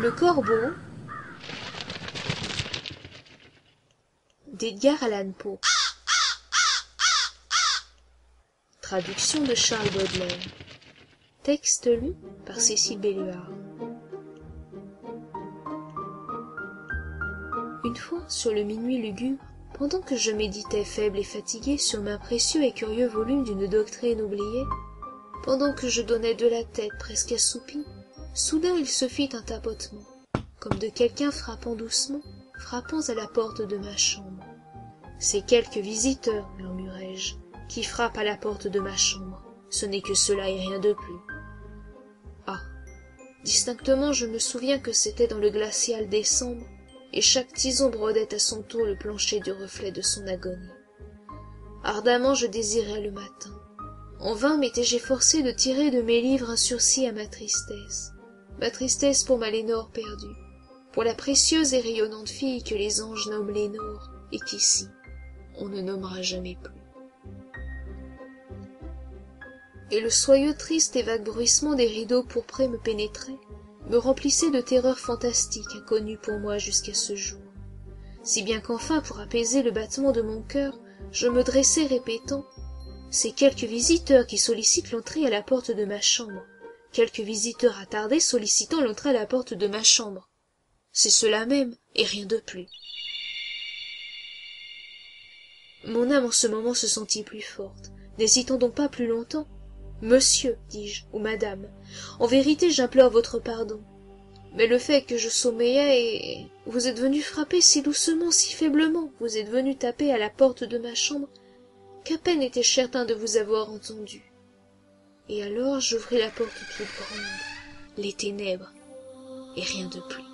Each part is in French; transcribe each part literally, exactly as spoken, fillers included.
Le Corbeau d'Edgar Allan Poe. Traduction de Charles Baudelaire. Texte lu par Cécile Belluard. Une fois, sur le minuit lugubre, pendant que je méditais faible et fatigué sur ma précieux et curieux volume d'une doctrine oubliée, pendant que je donnais de la tête presque assoupie, soudain il se fit un tapotement, comme de quelqu'un frappant doucement, frappant à la porte de ma chambre. C'est quelques visiteurs, murmurai-je, qui frappent à la porte de ma chambre. Ce n'est que cela et rien de plus. Ah, distinctement je me souviens que c'était dans le glacial décembre, et chaque tison brodait à son tour le plancher du reflet de son agonie. Ardemment je désirais le matin. En vain m'étais-je efforcé de tirer de mes livres un sursis à ma tristesse, ma tristesse pour ma Lénore perdue, pour la précieuse et rayonnante fille que les anges nomment Lénore, et qu'ici on ne nommera jamais plus. Et le soyeux triste et vague bruissement des rideaux pourprés me pénétrait, me remplissait de terreurs fantastiques inconnues pour moi jusqu'à ce jour, si bien qu'enfin, pour apaiser le battement de mon cœur, je me dressai répétant: c'est quelques visiteurs qui sollicitent l'entrée à la porte de ma chambre, quelques visiteurs attardés sollicitant l'entrée à la porte de ma chambre. C'est cela même, et rien de plus. Mon âme en ce moment se sentit plus forte, n'hésitant donc pas plus longtemps. Monsieur, dis-je, ou madame, en vérité j'implore votre pardon, mais le fait que je sommeillais et vous êtes venu frapper si doucement, si faiblement, vous êtes venu taper à la porte de ma chambre, qu'à peine étais-je certain de vous avoir entendu. Et alors j'ouvris la porte toute grande, les ténèbres, et rien de plus.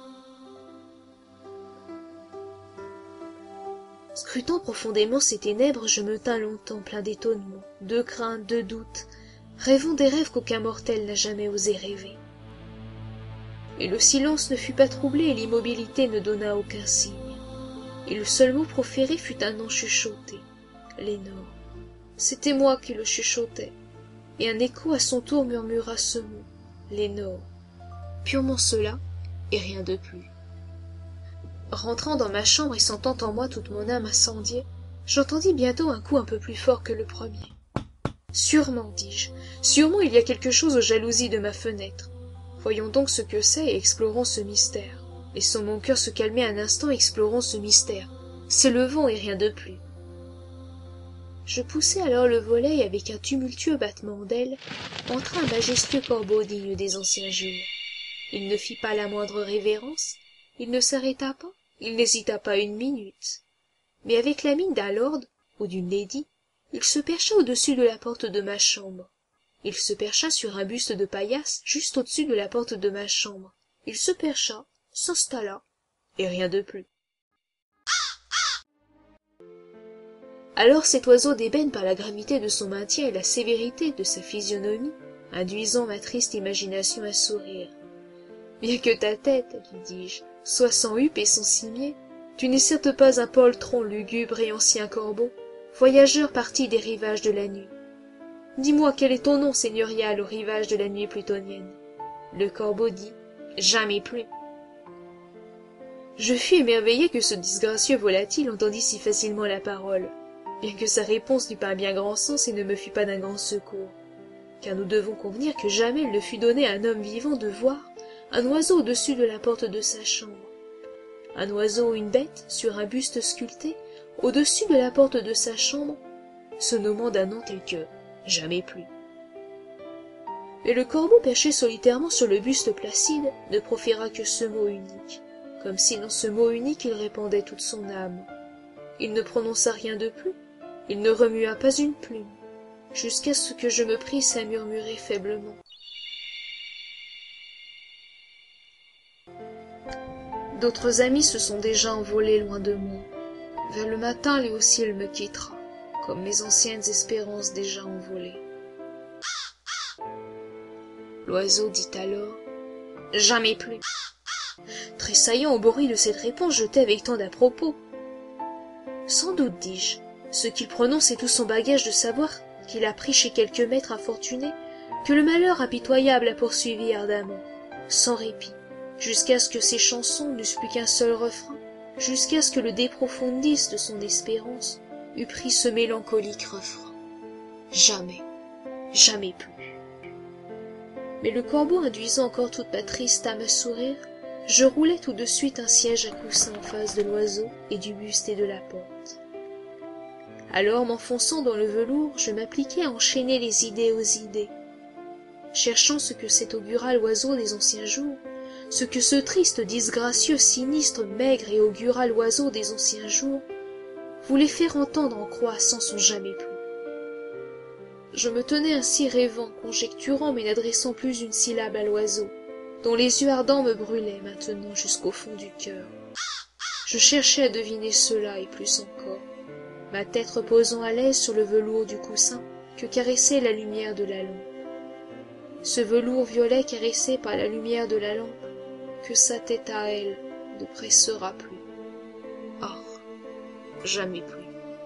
Scrutant profondément ces ténèbres, je me tins longtemps plein d'étonnement, de crainte, de doute, rêvant des rêves qu'aucun mortel n'a jamais osé rêver. Et le silence ne fut pas troublé et l'immobilité ne donna aucun signe. Et le seul mot proféré fut un nom chuchoté, Lénore. C'était moi qui le chuchotais, et un écho à son tour murmura ce mot, Lénore. Purement cela, et rien de plus. Rentrant dans ma chambre et sentant en moi toute mon âme incendiée, j'entendis bientôt un coup un peu plus fort que le premier. Sûrement, dis-je, sûrement il y a quelque chose aux jalousies de ma fenêtre. Voyons donc ce que c'est et explorons ce mystère. Laissons mon cœur se calmer un instant et explorons ce mystère. C'est le vent et rien de plus. Je poussai alors le volet et avec un tumultueux battement d'ailes, entra un majestueux corbeau digne des anciens Jules. Il ne fit pas la moindre révérence, il ne s'arrêta pas, il n'hésita pas une minute. Mais avec la mine d'un lord ou d'une lady, il se percha au-dessus de la porte de ma chambre. Il se percha sur un buste de paillasse juste au-dessus de la porte de ma chambre. Il se percha, s'installa, et rien de plus. Alors cet oiseau d'ébène par la gravité de son maintien et la sévérité de sa physionomie, induisant ma triste imagination à sourire. Bien que ta tête, lui dis-je, soit sans huppe et sans cimier, tu n'es certes pas un poltron lugubre et ancien corbeau, voyageur parti des rivages de la nuit. Dis-moi quel est ton nom seigneurial aux rivages de la nuit plutonienne. Le corbeau dit « Jamais plus ». Je fus émerveillé que ce disgracieux volatile entendît si facilement la parole, bien que sa réponse n'eût pas un bien grand sens et ne me fût pas d'un grand secours, car nous devons convenir que jamais il ne fut donné à un homme vivant de voir un oiseau au-dessus de la porte de sa chambre. Un oiseau ou une bête, sur un buste sculpté, au-dessus de la porte de sa chambre, se nommant d'un nom tel que « Jamais plus ». Mais le corbeau perché solitairement sur le buste placide ne proféra que ce mot unique, comme si dans ce mot unique il répandait toute son âme. Il ne prononça rien de plus, il ne remua pas une plume, jusqu'à ce que je me prisse à murmurer faiblement. D'autres amis se sont déjà envolés loin de moi. Vers le matin, Léocile me quittera, comme mes anciennes espérances déjà envolées. L'oiseau dit alors « Jamais plus ». Tressaillant au bruit de cette réponse jetée avec tant d'à-propos. Sans doute, dis-je, ce qu'il prononce est tout son bagage de savoir qu'il a pris chez quelque maître infortuné, que le malheur impitoyable a poursuivi ardemment, sans répit, jusqu'à ce que ses chansons n'eussent plus qu'un seul refrain, jusqu'à ce que le de profundis de son espérance eût pris ce mélancolique refrain. Jamais, jamais plus. Mais le corbeau induisant encore toute ma triste âme à sourire, je roulai tout de suite un siège à coussin en face de l'oiseau et du buste et de la porte. Alors, m'enfonçant dans le velours, je m'appliquai à enchaîner les idées aux idées, cherchant ce que cet augural oiseau des anciens jours, ce que ce triste, disgracieux, sinistre, maigre et augural oiseau des anciens jours voulait faire entendre en croissant son jamais plus. Je me tenais ainsi rêvant, conjecturant, mais n'adressant plus une syllabe à l'oiseau, dont les yeux ardents me brûlaient maintenant jusqu'au fond du cœur. Je cherchais à deviner cela et plus encore, ma tête reposant à l'aise sur le velours du coussin que caressait la lumière de la lampe. Ce velours violet caressé par la lumière de la lampe, que sa tête à elle ne pressera plus. Or, jamais plus.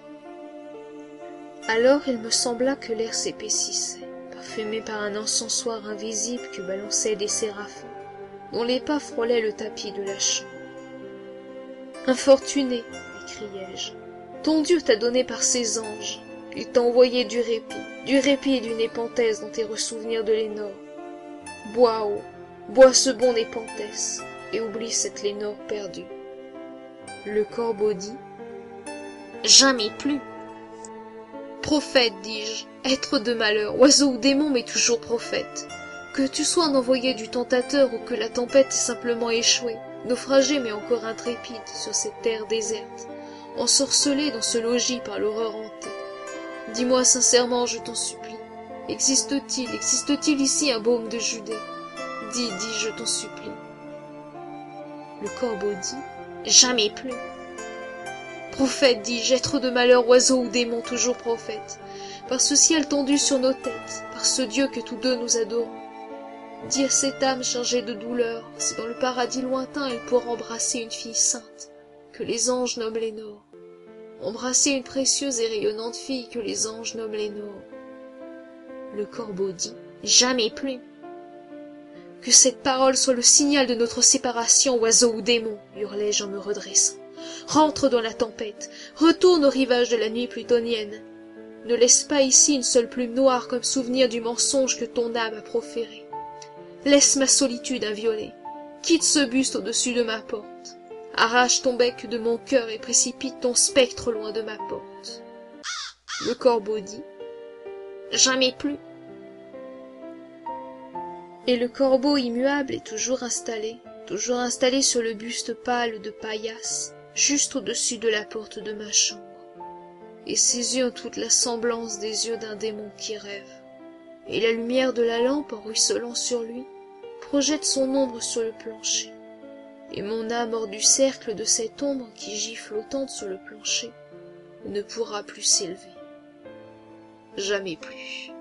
Alors il me sembla que l'air s'épaississait, parfumé par un encensoir invisible que balançaient des séraphins, dont les pas frôlaient le tapis de la chambre. « Infortuné, m'écriai-je, ton Dieu t'a donné par ses anges, il t'a envoyé du répit, du répit et d'une népenthes dont tes ressouvenirs de Lénore. Bois, oh, bois ce bon népenthes, et oublie cette Lénore perdue. » Le corbeau dit « Jamais plus. » Prophète, dis-je, être de malheur, oiseau ou démon, mais toujours prophète. Que tu sois un envoyé du tentateur ou que la tempête ait simplement échoué, naufragé mais encore intrépide sur cette terre déserte, ensorcelé dans ce logis par l'horreur hantée. Dis-moi sincèrement, je t'en supplie, existe-t-il, existe-t-il ici un baume de Judée? Dis, dis, je t'en supplie. Le corbeau dit, jamais plus. Prophète, dis-je, être de malheur, oiseau ou démon, toujours prophète, par ce ciel tendu sur nos têtes, par ce Dieu que tous deux nous adorons. Dis à cette âme chargée de douleur, si dans le paradis lointain elle pourra embrasser une fille sainte, que les anges nomment Lénore, embrasser une précieuse et rayonnante fille que les anges nomment Lénore. Le corbeau dit, jamais plus. Que cette parole soit le signal de notre séparation, oiseau ou démon, hurlai-je en me redressant. Rentre dans la tempête, retourne au rivage de la nuit plutonienne. Ne laisse pas ici une seule plume noire comme souvenir du mensonge que ton âme a proféré. Laisse ma solitude inviolée, quitte ce buste au-dessus de ma porte, arrache ton bec de mon cœur et précipite ton spectre loin de ma porte. Le corbeau dit, jamais plus. Et le corbeau immuable est toujours installé, toujours installé sur le buste pâle de paillasse, juste au-dessus de la porte de ma chambre, et ses yeux ont toute la semblance des yeux d'un démon qui rêve, et la lumière de la lampe, en ruisselant sur lui, projette son ombre sur le plancher, et mon âme hors du cercle de cette ombre qui gît flottante sur le plancher ne pourra plus s'élever. Jamais plus.